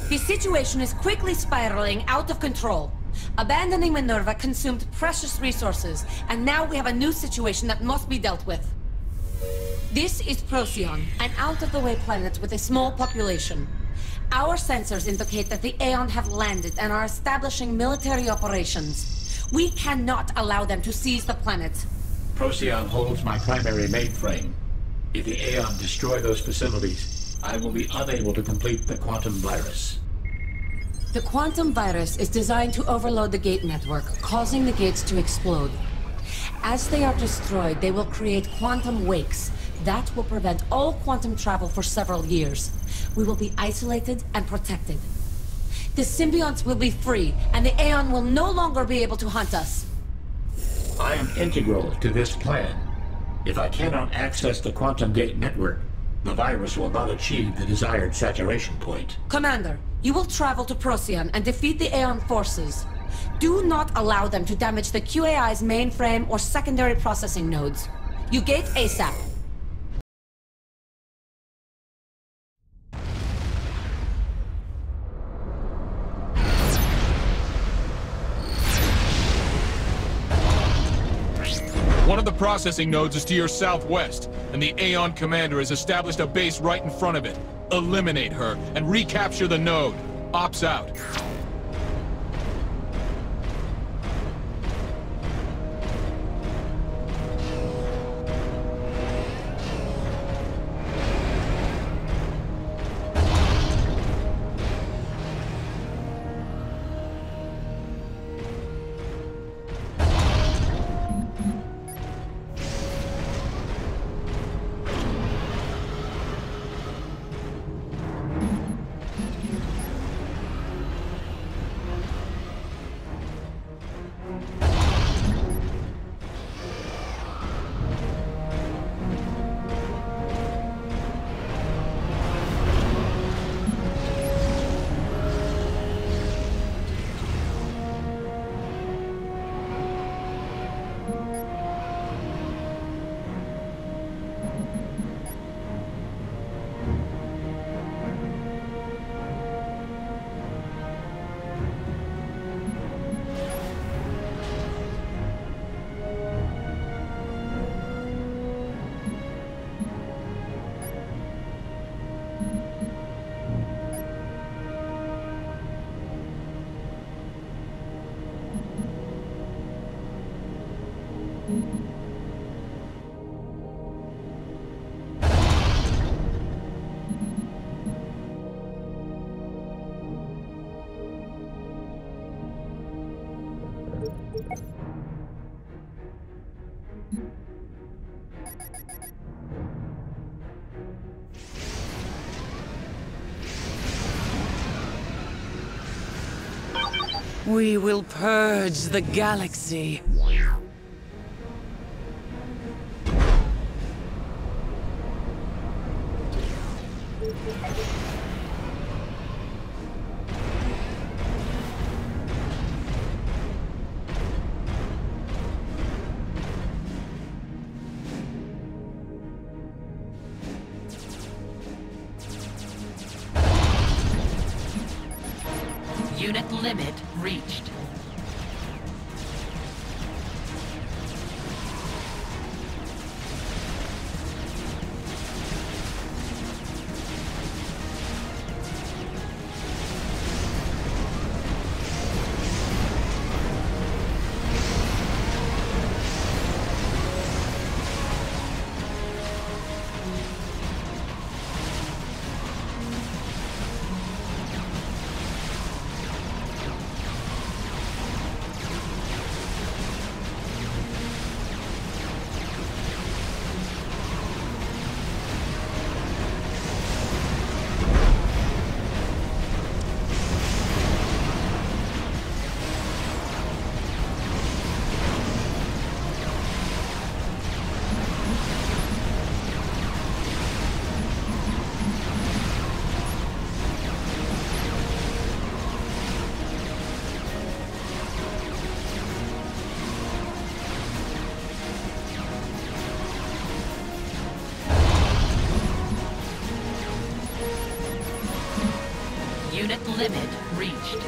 The situation is quickly spiraling out of control. Abandoning Minerva consumed precious resources, and now we have a new situation that must be dealt with. This is Procyon, an out-of-the-way planet with a small population. Our sensors indicate that the Aeon have landed and are establishing military operations. We cannot allow them to seize the planet. Procyon holds my primary mainframe. If the Aeon destroy those facilities, I will be unable to complete the quantum virus. The quantum virus is designed to overload the gate network, causing the gates to explode. As they are destroyed, they will create quantum wakes. That will prevent all quantum travel for several years. We will be isolated and protected. The symbionts will be free, and the Aeon will no longer be able to hunt us. I am integral to this plan. If I cannot access the quantum gate network, the virus will not achieve the desired saturation point. Commander, you will travel to Procyon and defeat the Aeon forces. Do not allow them to damage the QAI's mainframe or secondary processing nodes. You gate ASAP. One of the processing nodes is to your southwest, and the Aeon commander has established a base right in front of it. Eliminate her, and recapture the node. Ops out. We will purge the galaxy. Unit limit reached. Unit limit reached.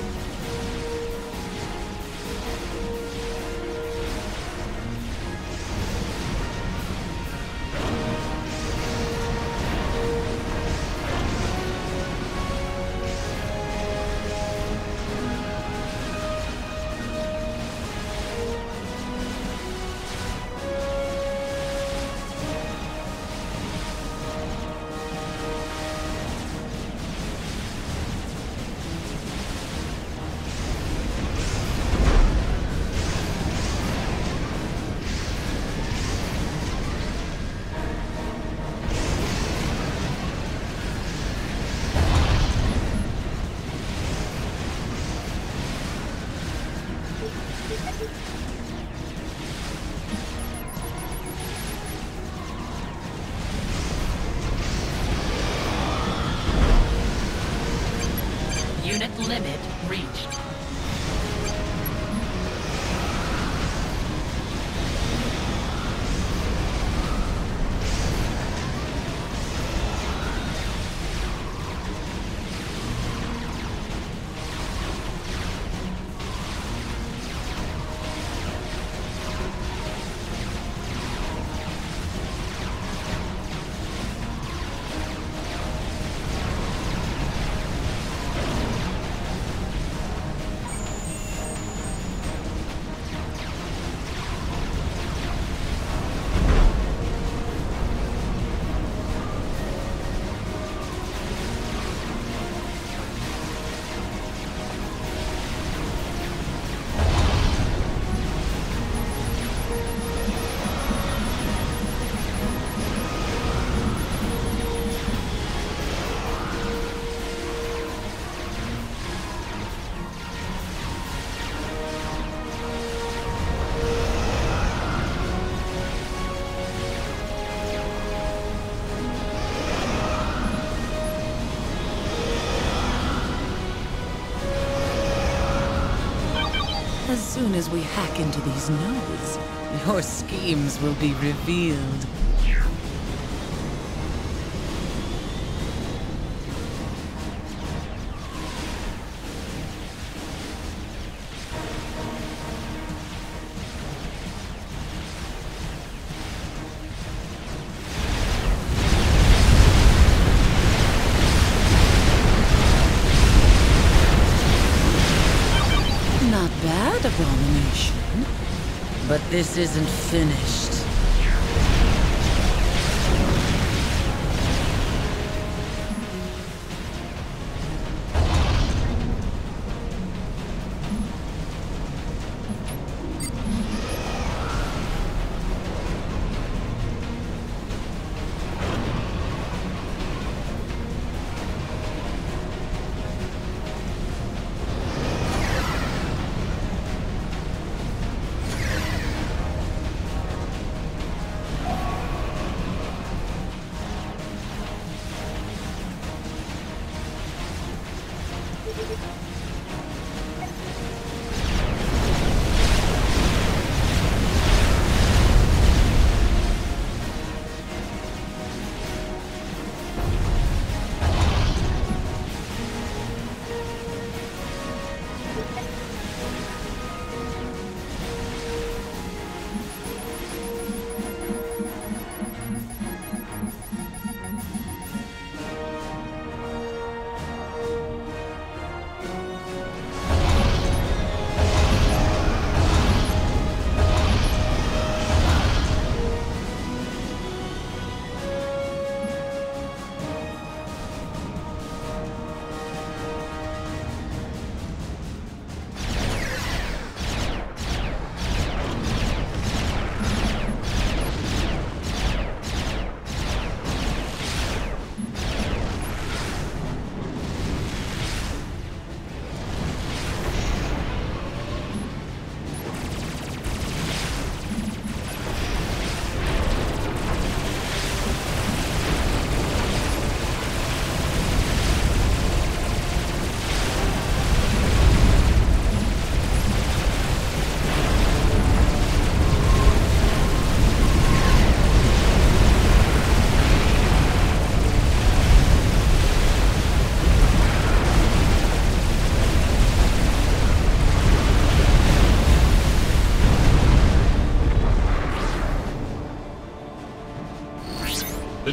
Unit limit reached. As soon as we hack into these nodes, your schemes will be revealed. Not bad, Abomination. But this isn't finished.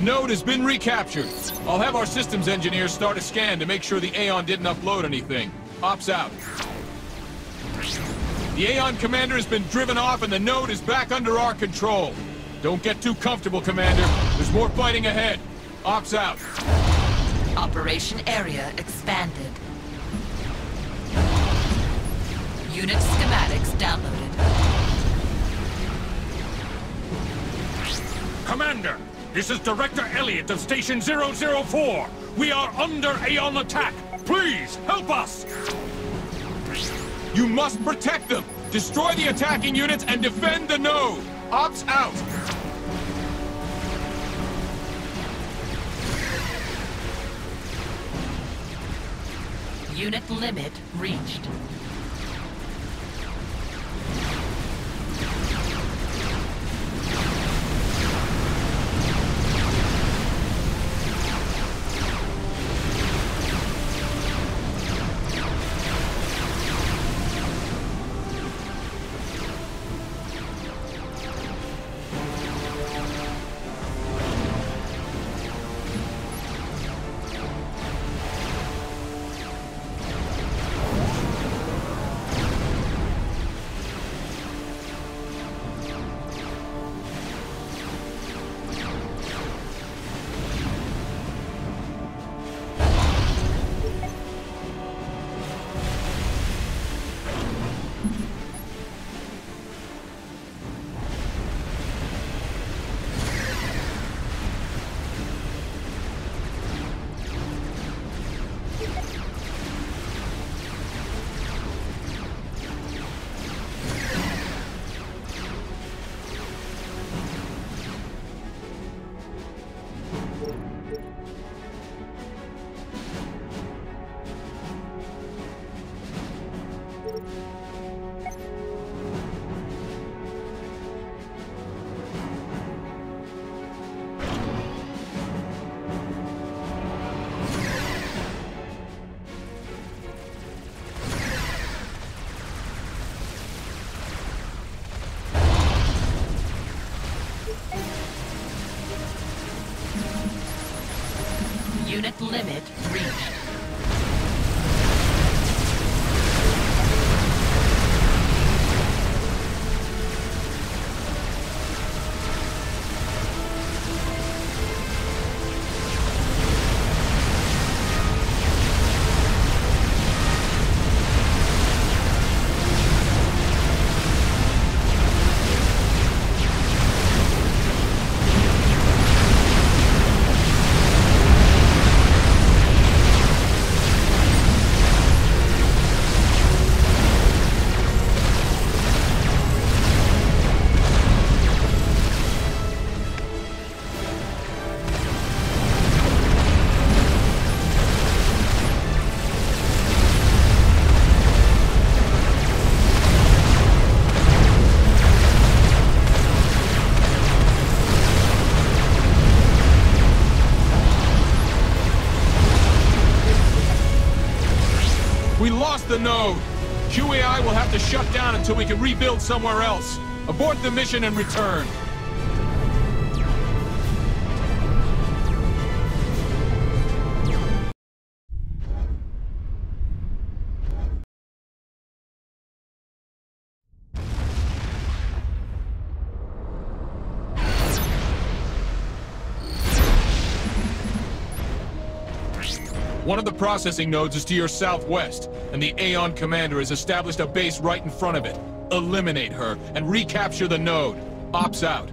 node has been recaptured. I'll have our systems engineers start a scan to make sure the Aeon didn't upload anything. Ops out. The Aeon commander has been driven off and the node is back under our control. Don't get too comfortable, Commander. There's more fighting ahead. Ops out. Operation area expanded. Unit schematics downloaded. Commander, this is Director Elliot of Station 004. We are under Aeon attack. Please, help us! You must protect them! Destroy the attacking units and defend the node! Ops out! Unit limit reached. Unit limit reached. We lost the node. QAI will have to shut down until we can rebuild somewhere else. Abort the mission and return. One of the processing nodes is to your southwest, and the Aeon commander has established a base right in front of it. Eliminate her, and recapture the node. Ops out.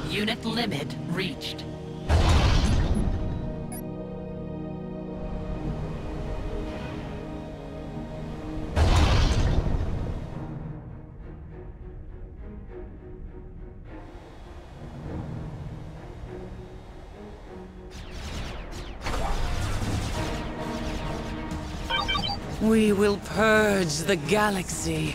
Unit limit reached. We will purge the galaxy.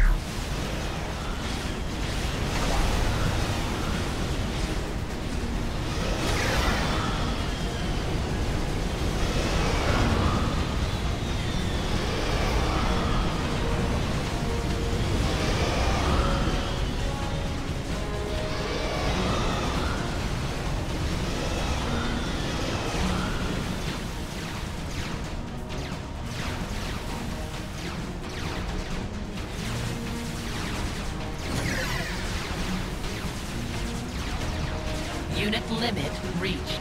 Unit limit reached.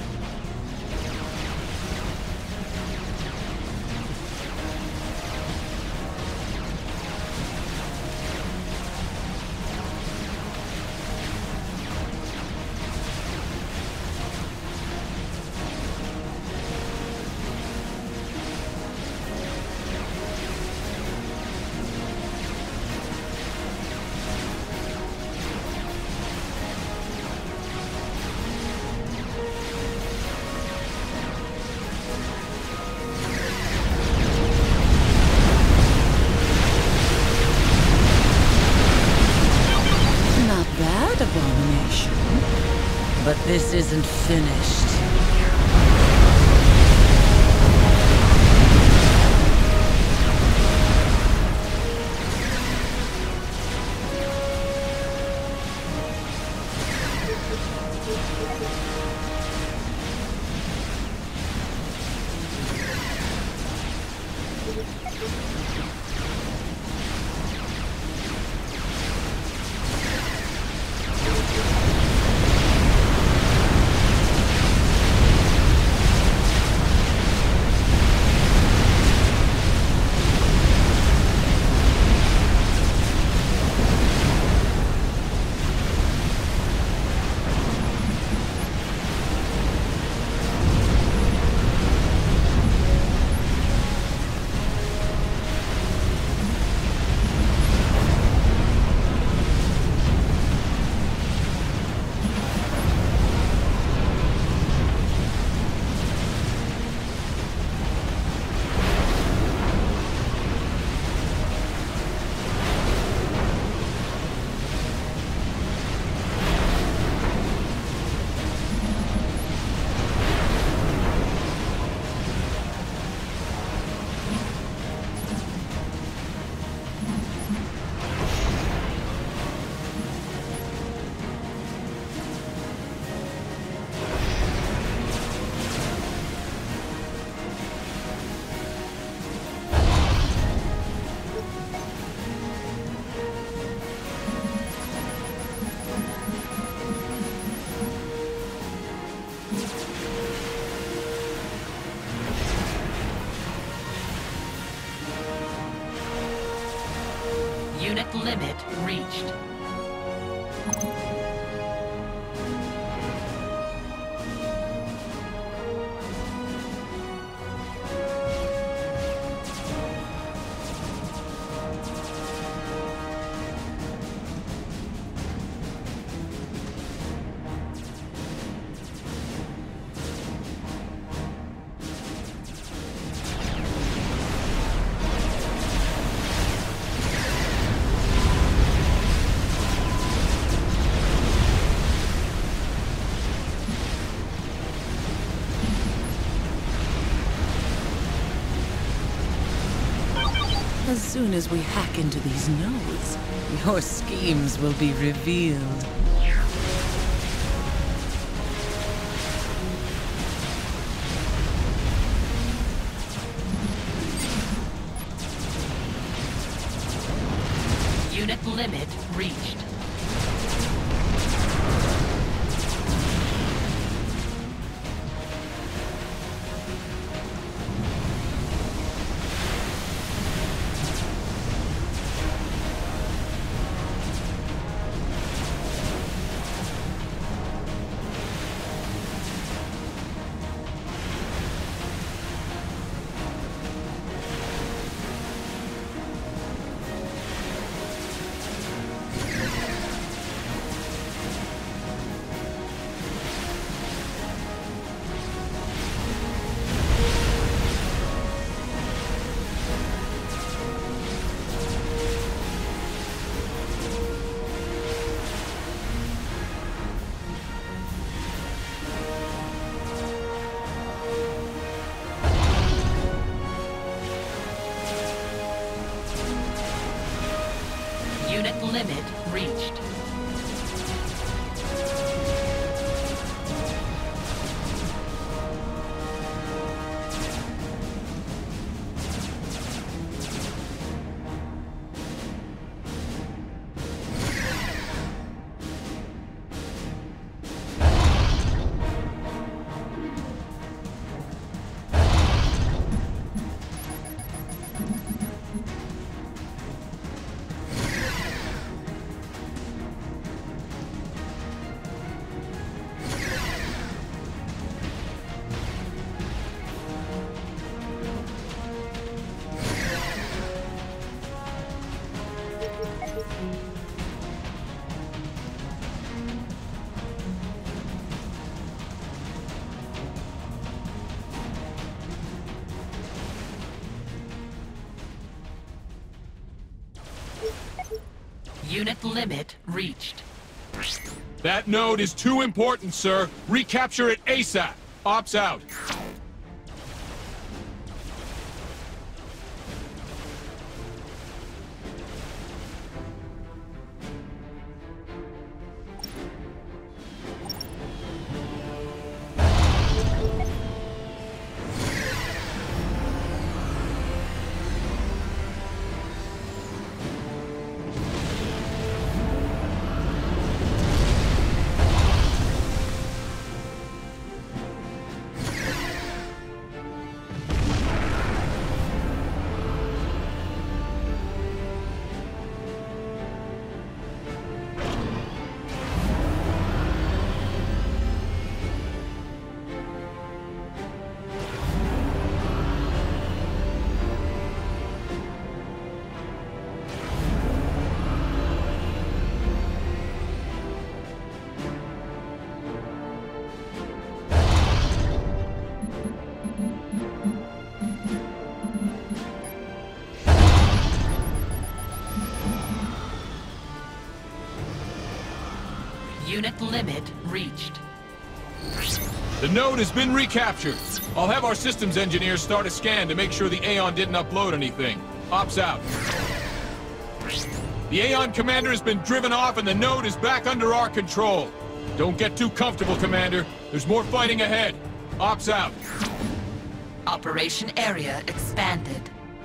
Abomination. But this isn't finished. Unit limit reached. As soon as we hack into these nodes, your schemes will be revealed. Unit limit reached. reached. Unit limit reached. That node is too important, sir. Recapture it ASAP. Ops out. Unit limit reached. The node has been recaptured. I'll have our systems engineers start a scan to make sure the Aeon didn't upload anything. Ops out. The Aeon commander has been driven off and the node is back under our control. Don't get too comfortable, Commander. There's more fighting ahead. Ops out. Operation area expanded.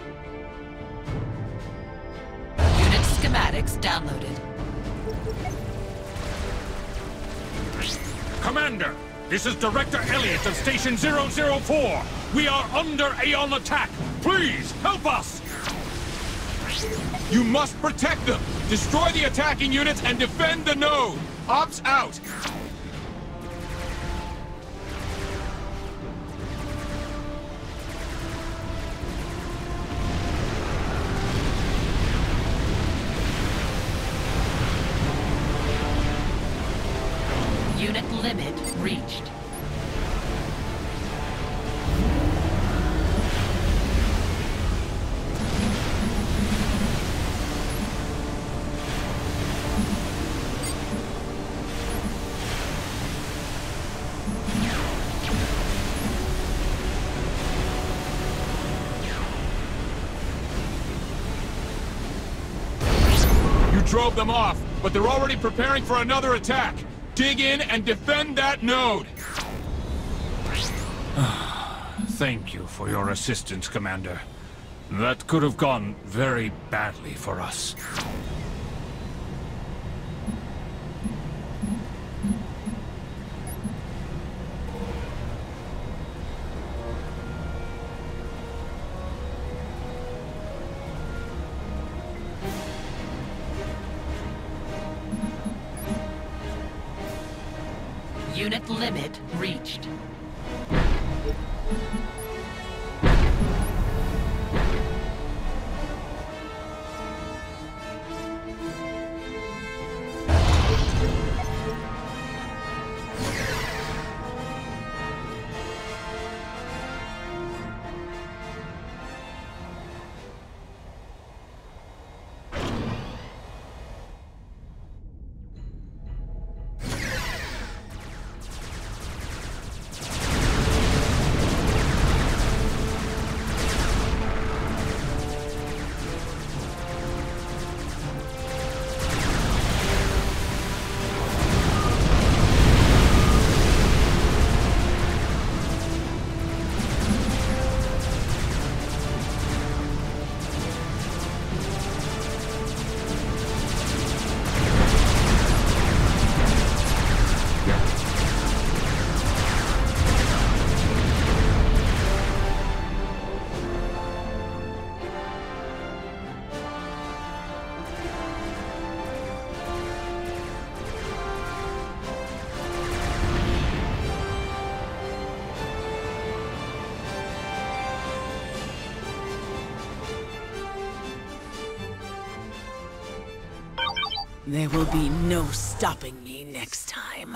Unit schematics downloaded. Commander, this is Director Elliot of Station 004. We are under Aeon attack. Please, help us! You must protect them. Destroy the attacking units and defend the node. Ops out. Unit limit reached. You drove them off, but they're already preparing for another attack. Dig in and defend that node! Thank you for your assistance, Commander. That could have gone very badly for us. Unit limit reached. There will be no stopping me next time.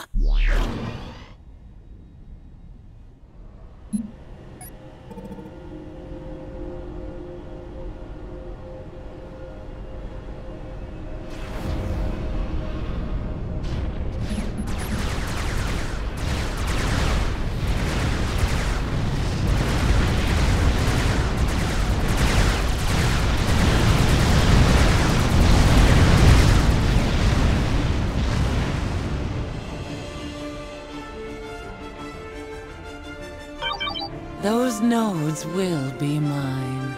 Those nodes will be mine.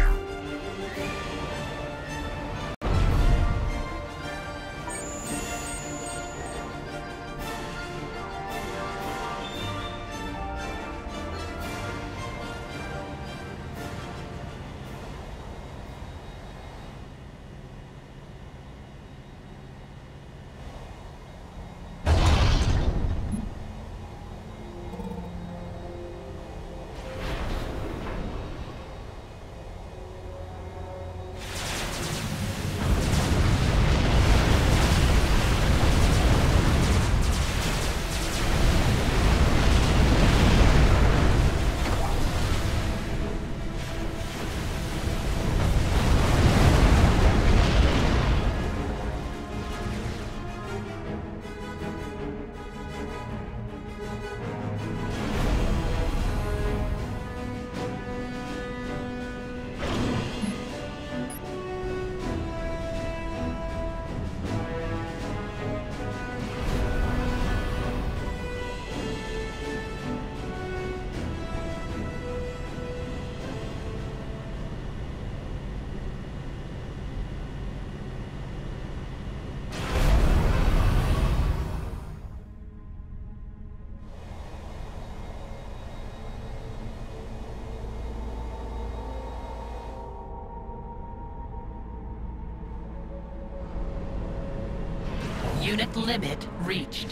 Unit limit reached.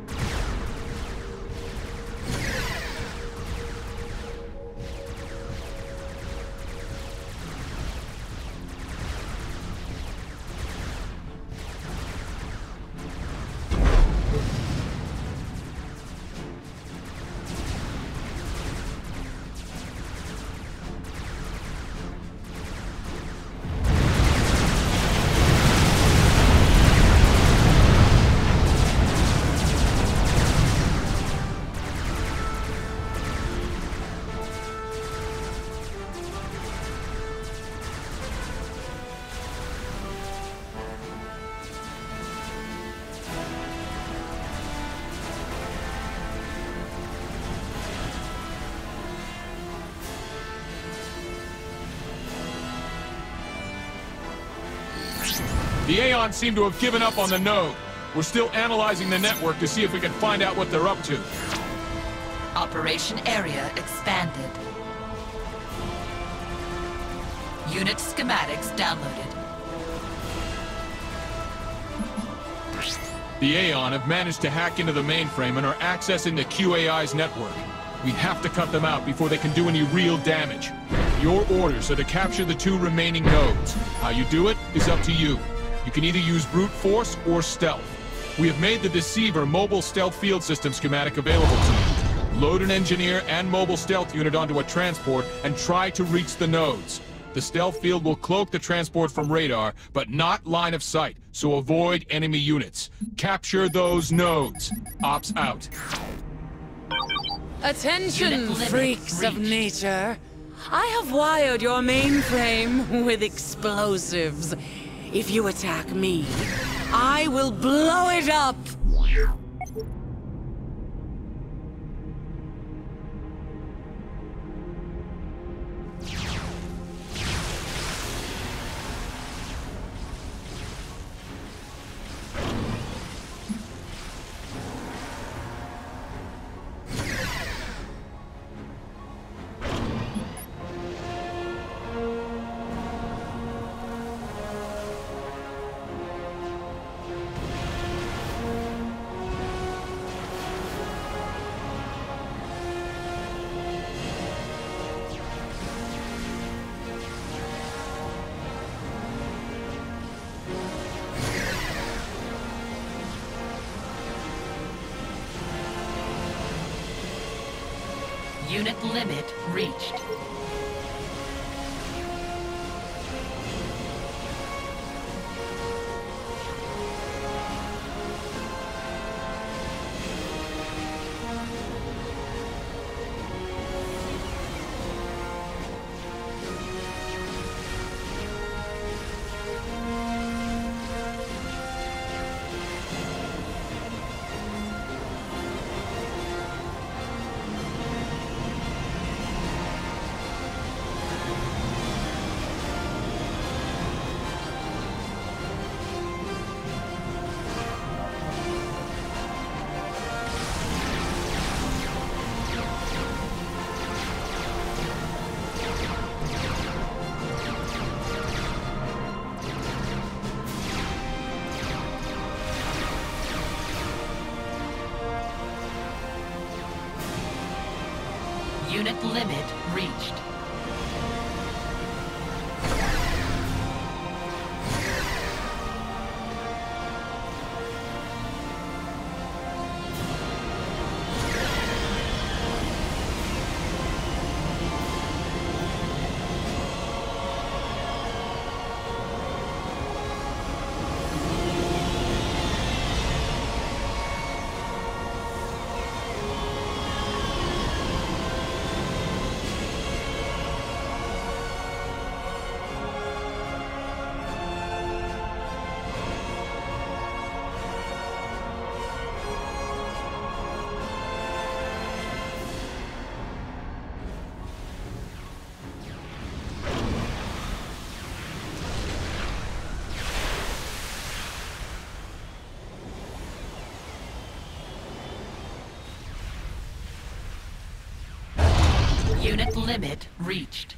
The Aeon seem to have given up on the node. We're still analyzing the network to see if we can find out what they're up to. Operation area expanded. Unit schematics downloaded. The Aeon have managed to hack into the mainframe and are accessing the QAI's network. We have to cut them out before they can do any real damage. Your orders are to capture the 2 remaining nodes. How you do it is up to you. You can either use brute force or stealth. We have made the Deceiver mobile stealth field system schematic available to you. Load an engineer and mobile stealth unit onto a transport and try to reach the nodes. The stealth field will cloak the transport from radar, but not line of sight, so avoid enemy units. Capture those nodes. Ops out. Attention, freaks of nature. I have wired your mainframe with explosives. If you attack me, I will blow it up! Unit limit reached. Unit limit reached. Unit limit reached.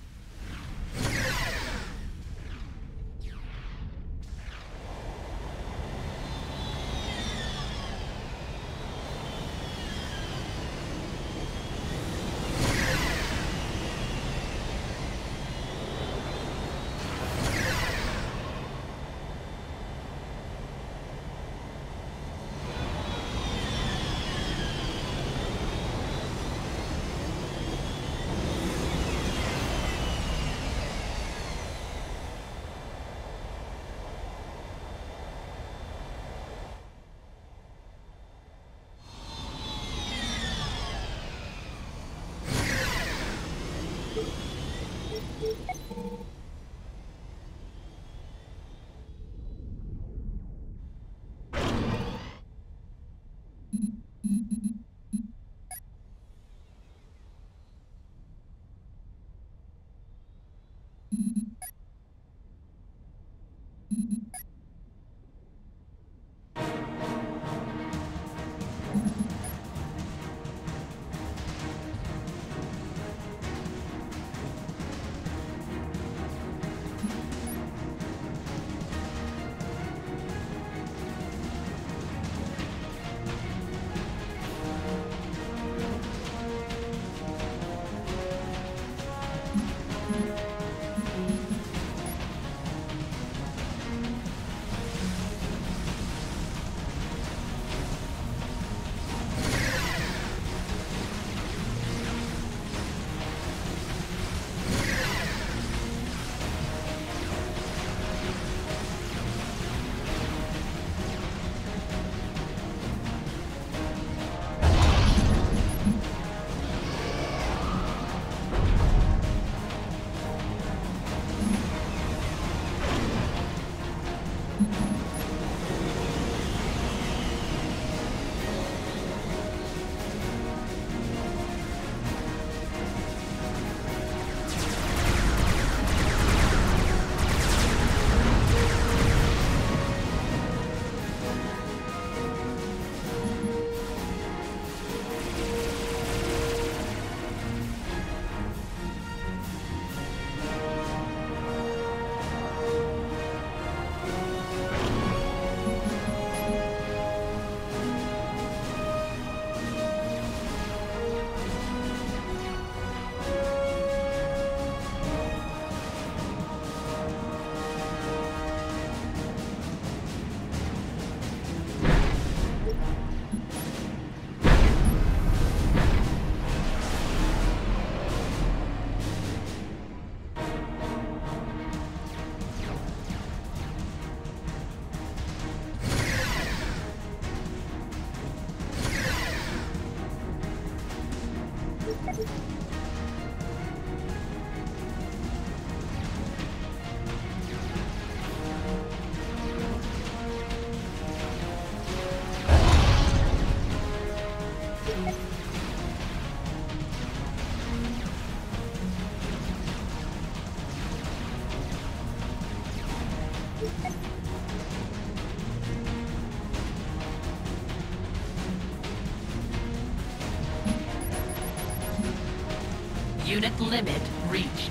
Unit limit reached.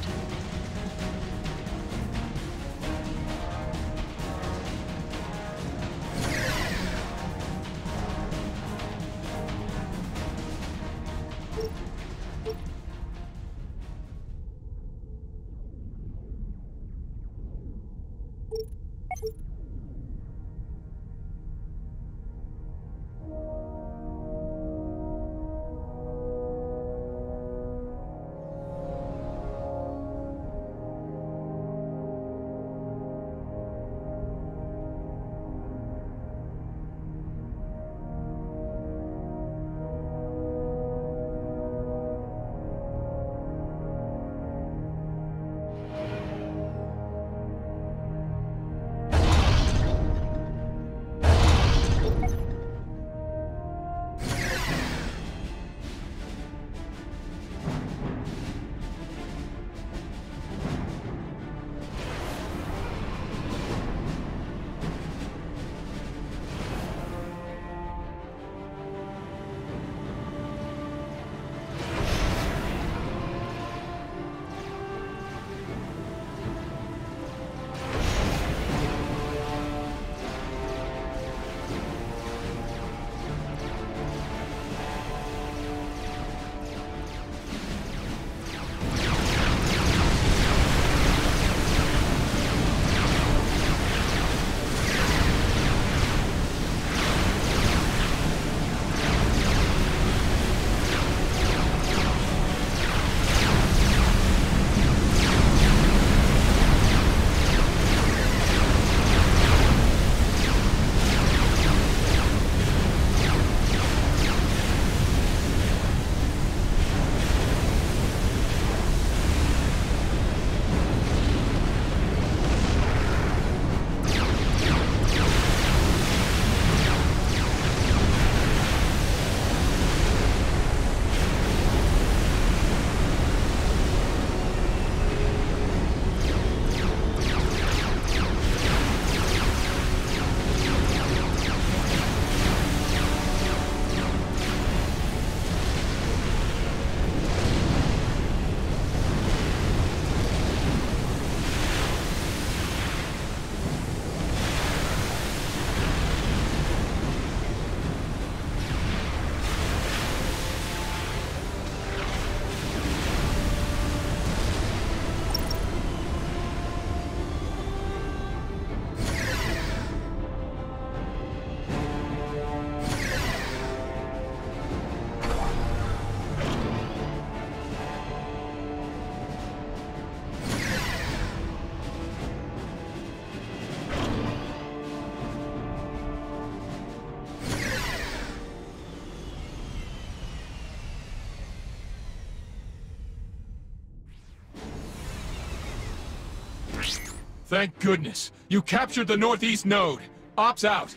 Thank goodness. You captured the northeast node. Ops out.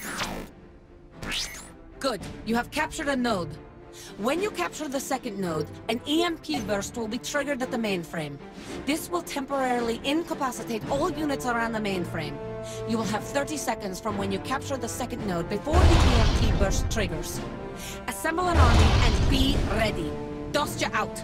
Good. You have captured a node. When you capture the second node, an EMP burst will be triggered at the mainframe. This will temporarily incapacitate all units around the mainframe. You will have 30 seconds from when you capture the second node before the EMP burst triggers. Assemble an army and be ready. Dostya out.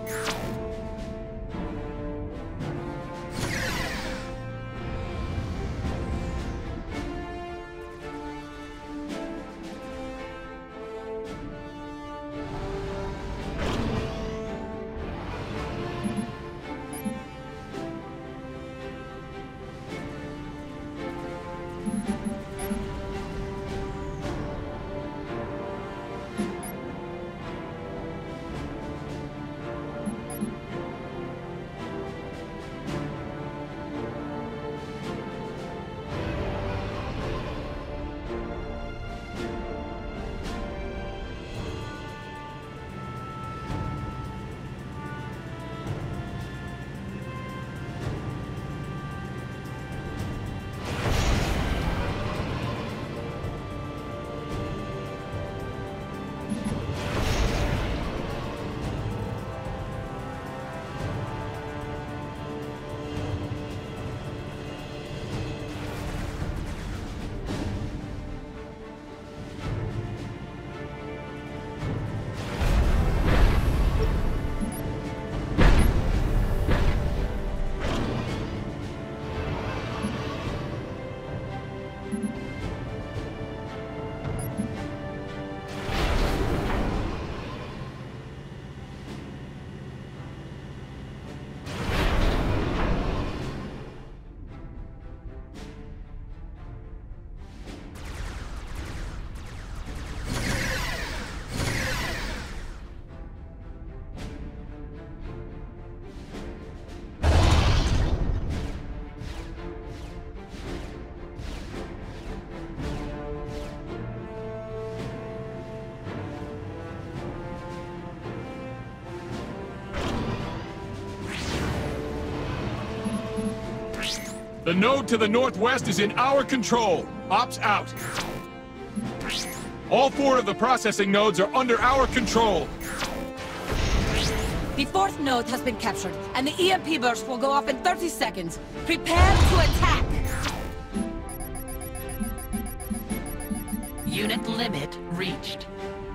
The node to the northwest is in our control. Ops out. All 4 of the processing nodes are under our control. The 4th node has been captured, and the EMP burst will go off in 30 seconds. Prepare to attack! Unit limit reached.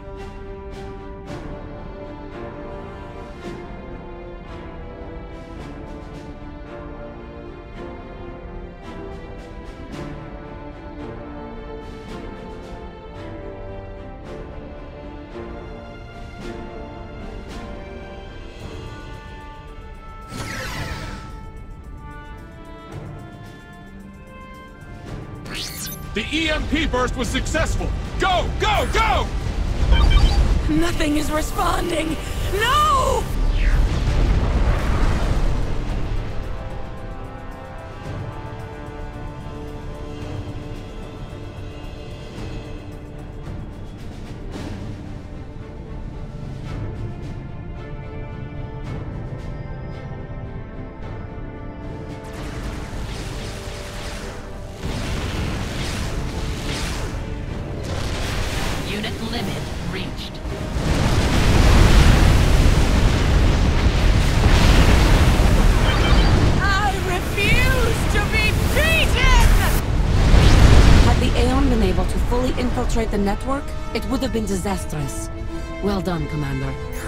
The EMP burst was successful! Go! Go! Go! Nothing is responding! No! Unit limit reached. I refuse to be beaten! Had the Aeon been able to fully infiltrate the network, it would have been disastrous. Well done, Commander.